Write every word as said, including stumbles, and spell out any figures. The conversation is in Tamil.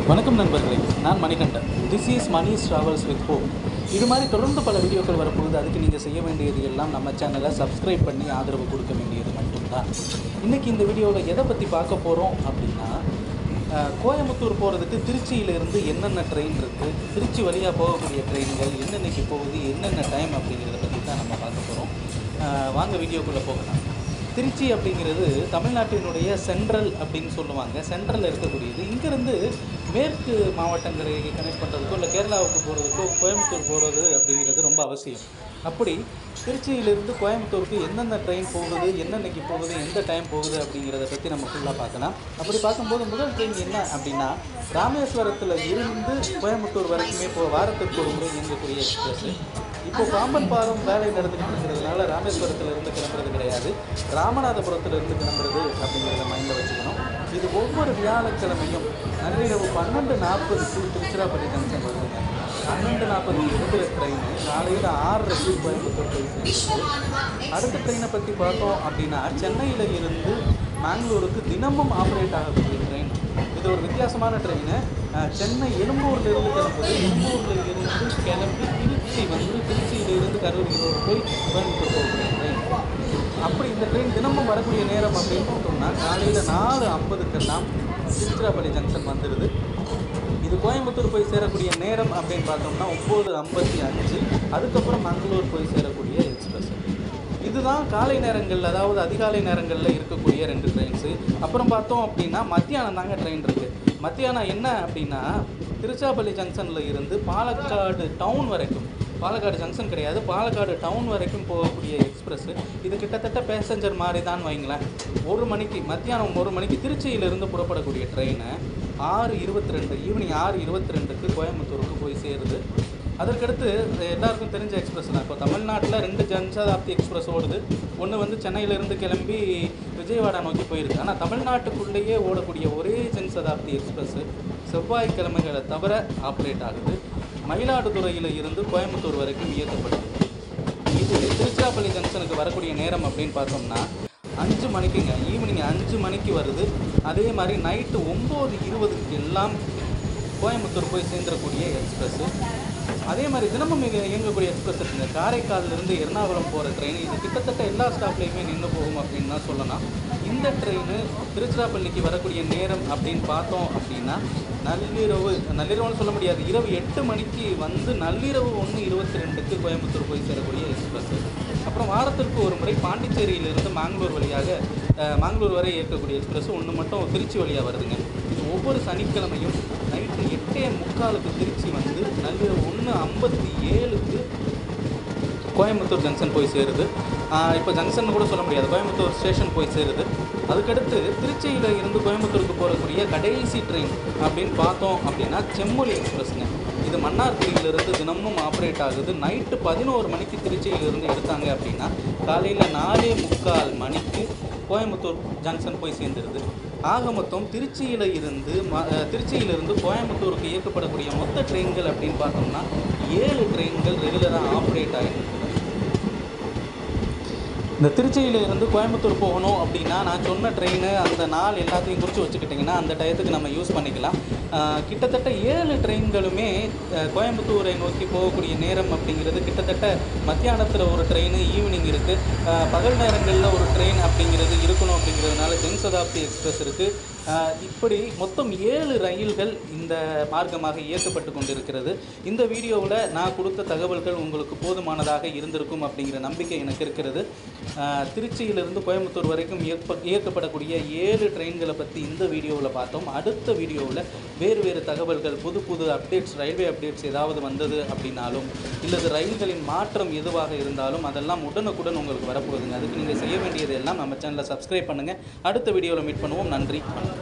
வணக்கம் நண்பர்களே, நான் Manikandan. This is Mani's travels with hope. இது மாதிரி தொடர்ந்து பல வீடியோக்கள் வரப்போகுது. அதுக்கு நீங்கள் செய்ய வேண்டியது எல்லாம் நம்ம சேனலை சப்ஸ்கிரைப் பண்ணி ஆதரவு கொடுக்க வேண்டியது மட்டும்தான். இன்றைக்கி இந்த வீடியோவில் எதை பற்றி பார்க்க போகிறோம் அப்படின்னா, கோயம்புத்தூர் போகிறதுக்கு திருச்சியிலேருந்து என்னென்ன ட்ரெயின் இருக்குது, திருச்சி வழியாக போகக்கூடிய ட்ரெயின்கள் என்னென்னைக்கு போகுது, என்னென்ன டைம் அப்படிங்கிறத பற்றி தான் நம்ம பார்க்க போகிறோம். வாங்க வீடியோக்குள்ளே போகலாம். திருச்சி அப்படிங்கிறது தமிழ்நாட்டினுடைய சென்ட்ரல் அப்படின்னு சொல்லுவாங்க. சென்ட்ரலில் இருக்கக்கூடியது. இங்கேருந்து மேற்கு மாவட்டங்களை கனெக்ட் பண்ணுறதுக்கோ இல்லை கேரளாவுக்கு போகிறதுக்கோ கோயம்புத்தூர் போகிறது அப்படிங்கிறது ரொம்ப அவசியம். அப்படி திருச்சியிலிருந்து கோயம்புத்தூருக்கு எந்தெந்த ட்ரெயின் போகுது, என்னென்னைக்கு போகுது, எந்த டைம் போகுது அப்படிங்கிறத பற்றி நம்ம ஃபுல்லாக பார்க்கலாம். அப்படி பார்க்கும்போது முதல் ட்ரெயின் என்ன அப்படின்னா, ராமேஸ்வரத்தில் இருந்து கோயம்புத்தூர் வரைக்குமே இப்போ வாரத்துக்கு ஒரு முறை இயங்கக்கூடிய எக்ஸ்பிரஸ். இப்போ பாம்பன் பாலம் வேலை நடந்துகிட்டு இருக்கிறதுனால ராமேஸ்வரத்தில் இருந்து கிளம்புறது கிடையாது, ராமநாதபுரத்தில் இருந்து கிளம்புறது அப்படிங்கிறத மைண்டில் வச்சுக்கணும். இது ஒவ்வொரு வியாழக்கிழமையும் நள்ளிரவு பன்னெண்டு நாற்பதுக்கு திருச்சிராப்பள்ளி ஜங்ஷன் வருதுங்க. பன்னெண்டு நாற்பது இருக்கிற ட்ரெயின் காலையில் ஆறரைக்கு கோயம்புத்தூர் போய் சேர்ந்துருக்கு. அடுத்த ட்ரெயினை பற்றி பார்த்தோம் அப்படின்னா, சென்னையில் இருந்து மேங்களூருக்கு தினமும் ஆப்ரேட் ஆகக்கூடிய ட்ரெயின். இது ஒரு வித்தியாசமான ட்ரெயினு. சென்னை எழும்பூர்லேருந்து கிளம்புது. எழும்பூரில் இருந்து கிளம்பி திருச்சி வந்து திருச்சியிலிருந்து கரூர் ஈரோடு போய் கோயம்புத்தூர் போகக்கூடிய ட்ரெயின். அப்படி இந்த ட்ரெயின் தினமும் வரக்கூடிய நேரம் அப்படின்னு பார்த்தோம்னா, காலையில் நாலு ஐம்பதுக்கெல்லாம் திருச்சிராப்பள்ளி ஜங்ஷன் வந்துடுது. இது கோயம்புத்தூர் போய் சேரக்கூடிய நேரம் அப்படின்னு பார்த்தோம்னா ஒம்பது ஐம்பத்தி அஞ்சு. அதுக்கப்புறம் மங்களூர் போய் சேரக்கூடிய எக்ஸ்பிரஸ். இதுதான் காலை நேரங்களில், அதாவது அதிகாலை நேரங்களில் இருக்கக்கூடிய ரெண்டு ட்ரெயின்ஸு. அப்புறம் பார்த்தோம் அப்படின்னா மத்தியானம் தாங்க ட்ரெயின் இருக்குது. மத்தியானம் என்ன அப்படின்னா, திருச்சிராப்பள்ளி ஜங்ஷனில் இருந்து பாலக்காடு டவுன் வரைக்கும், பாலக்காடு ஜங்ஷன் கிடையாது, பாலக்காடு டவுன் வரைக்கும் போகக்கூடிய எக்ஸ்பிரஸ்ஸு. இது கிட்டத்தட்ட பேசஞ்சர் மாதிரி தான் வைங்களேன். ஒரு மணிக்கு மத்தியானம் ஒரு மணிக்கு திருச்சியிலிருந்து புறப்படக்கூடிய ட்ரெயினை ஆறு இருபத்தி ரெண்டு ஈவினிங் ஆறு இருபத்தி ரெண்டுக்கு கோயம்புத்தூருக்கு போய் சேருது. அதற்கடுத்து எல்லாருக்கும் தெரிஞ்ச எக்ஸ்பிரஸ் தான். இப்போ தமிழ்நாட்டில் ரெண்டு ஜன்சதாப்தி எக்ஸ்பிரஸ் ஓடுது. ஒன்று வந்து சென்னையிலேருந்து கிளம்பி விஜயவாடா நோக்கி போயிருக்கு. ஆனால் தமிழ்நாட்டுக்குள்ளேயே ஓடக்கூடிய ஒரே ஜன்சதாப்தி எக்ஸ்பிரஸ்ஸு செவ்வாய்க்கிழமைகளை தவிர ஆப்ரேட் ஆகுது. மயிலாடுதுறையில் இருந்து கோயம்புத்தூர் வரைக்கும் இயக்கப்படுது. இது திருச்சிராப்பள்ளி ஜங்ஷனுக்கு வரக்கூடிய நேரம் அப்படின்னு பார்த்தோம்னா அஞ்சு மணிக்குங்க. ஈவினிங் அஞ்சு மணிக்கு வருது. அதே மாதிரி நைட்டு ஒம்பது இருபதுக்கு எல்லாம் கோயம்புத்தூர் போய் சேர்ந்துடக்கூடிய எக்ஸ்பிரஸ்ஸு. அதே மாதிரி தினமும் மிக இயங்கக்கூடிய எக்ஸ்பிரஸ் இருக்குங்க. காரைக்காலிலிருந்து எர்ணாகுளம் போகிற ட்ரெயின். இது கிட்டத்தட்ட எல்லா ஸ்டாப்லேயுமே நின்று போகும் அப்படின்னு தான் சொல்லலாம். இந்த ட்ரெயின் திருச்சிராப்பள்ளிக்கு வரக்கூடிய நேரம் அப்படின்னு பார்த்தோம் அப்படின்னா நள்ளிரவு நள்ளிரவுன்னு சொல்ல முடியாது, இரவு எட்டு மணிக்கு வந்து நள்ளிரவு ஒன்று இருபத்தி ரெண்டுக்கு கோயம்புத்தூர் போய் சேரக்கூடிய எக்ஸ்பிரஸ்ஸு. அப்புறம் வாரத்திற்கு ஒரு முறை பாண்டிச்சேரியிலிருந்து மேங்களூர் வழியாக மேங்களூர் வரை இயக்கக்கூடிய எக்ஸ்பிரஸ் ஒன்று மட்டும் திருச்சி வழியாக வருதுங்க. இது ஒவ்வொரு சனிக்கிழமையும் நைட்டு எட்டே முக்காலுக்கு திருச்சி வந்து நள்ளிரவு ஒன்று ஐம்பத்தி ஏழுக்கு கோயம்புத்தூர் ஜங்ஷன் போய் சேருது. இப்போ ஜங்ஷன் கூட சொல்ல முடியாது, கோயம்புத்தூர் ஸ்டேஷன் போய் சேருது. அதுக்கடுத்து திருச்சியில் இருந்து கோயம்புத்தூருக்கு போகக்கூடிய கடைசி ட்ரெயின் அப்படின்னு பார்த்தோம் அப்படின்னா செம்மொழி எக்ஸ்பிரஸ்ங்க. இது மன்னார்குடியிலிருந்து தினமும் ஆப்ரேட் ஆகுது. நைட்டு பதினோரு மணிக்கு திருச்சியிலிருந்து எடுத்தாங்க அப்படின்னா காலையில் நாலே முக்கால் மணிக்கு கோயம்புத்தூர் ஜங்ஷன் போய் சேர்ந்துருது. ஆக மொத்தம் திருச்சியில் இருந்து ம திருச்சியிலிருந்து கோயம்புத்தூருக்கு இயக்கப்படக்கூடிய மொத்த ட்ரெயின்கள் அப்படின்னு பார்த்தோம்னா ஏழு ட்ரெயின்கள் ரெகுலராக ஆப்ரேட் ஆகிருக்கு. இந்த திருச்சியிலிருந்து கோயம்புத்தூர் போகணும் அப்படின்னா நான் சொன்ன ட்ரெயின் அந்த நாள் எல்லாத்தையும் குறித்து வச்சுக்கிட்டிங்கன்னா அந்த டயத்துக்கு நம்ம யூஸ் பண்ணிக்கலாம். கிட்டத்தட்ட ஏழு ட்ரெயின்களுமே கோயம்புத்தூரை நோக்கி போகக்கூடிய நேரம் அப்படிங்கிறது கிட்டத்தட்ட மத்தியானத்தில் ஒரு ட்ரெயின், ஈவினிங் இருக்குது, பகல் நேரங்களில் ஒரு ட்ரெயின் அப்படிங்கிறது இருக்கணும். அப்படிங்கிறதுனால ஜன்சதாப்தி எக்ஸ்பிரஸ் இருக்குது. இப்படி மொத்தம் ஏழு ரயில்கள் இந்த மார்க்கமாக இயக்கப்பட்டு கொண்டிருக்கிறது. இந்த வீடியோவில் நான் கொடுத்த தகவல்கள் உங்களுக்கு போதுமானதாக இருந்திருக்கும் அப்படிங்கிற நம்பிக்கை எனக்கு இருக்கிறது. திருச்சியிலிருந்து கோயம்புத்தூர் வரைக்கும் இயக்க இயக்கப்படக்கூடிய ஏழு ட்ரெயின்களை பற்றி இந்த வீடியோவில் பார்த்தோம். அடுத்த வீடியோவில் வேறு வேறு தகவல்கள், புது புது அப்டேட்ஸ், ரயில்வே அப்டேட்ஸ் ஏதாவது வந்தது அப்படின்னாலும் இல்லது ரயில்களின் மாற்றம் எதுவாக இருந்தாலும் அதெல்லாம் உடனுக்குடன் உங்களுக்கு வரப்போகுதுங்க. அதுக்கு நீங்கள் செய்ய வேண்டியது எல்லாம் நம்ம சேனலை சப்ஸ்கிரைப் பண்ணுங்கள். அடுத்த வீடியோவில் மீட் பண்ணுவோம். நன்றி.